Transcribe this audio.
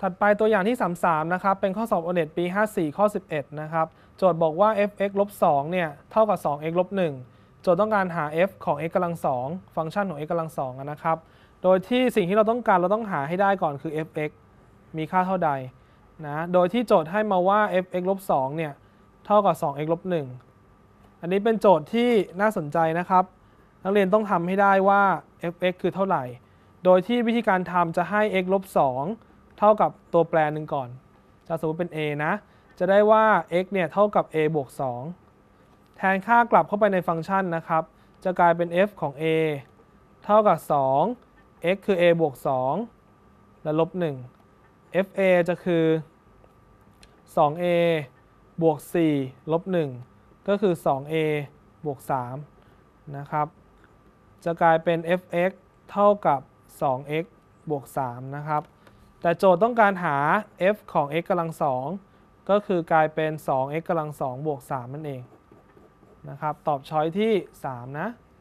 ถัดไปตัวอย่างที่33นะครับเป็นข้อสอบ O-NET ปี54ข้อ11นะครับโจทย์บอกว่า f(x) ลบ2เนี่ยเท่ากับ 2x ลบ1โจทย์ต้องการหา f ของ x กำลัง2ฟังก์ชันของ x กำลัง2นะครับโดยที่สิ่งที่เราต้องการเราต้องหาให้ได้ก่อนคือ f(x) มีค่าเท่าใดนะโดยที่โจทย์ให้มาว่า f(x) ลบ2เนี่ยเท่ากับ 2x ลบ1อันนี้เป็นโจทย์ที่น่าสนใจนะครับนักเรียนต้องทำให้ได้ว่า f(x) คือเท่าไหร่โดยที่วิธีการทำจะให้ x ลบ2เท่ากับตัวแปรหนึ่งก่อนจะสมมติเป็น a นะจะได้ว่า x เนี่ยเท่ากับ a บวก2แทนค่ากลับเข้าไปในฟังก์ชันนะครับจะกลายเป็น f ของ a เท่ากับ2 x คือ a บวก2และลบ1 fa จะคือ 2a บวก4ลบ1ก็คือ 2a บวก3นะครับจะกลายเป็น fx เท่ากับ 2x บวก3นะครับแต่โจทย์ต้องการหา f ของ x กำลัง2ก็คือกลายเป็น 2x กำลัง2บวก3นั่นเองนะครับตอบช้อยที่3นะ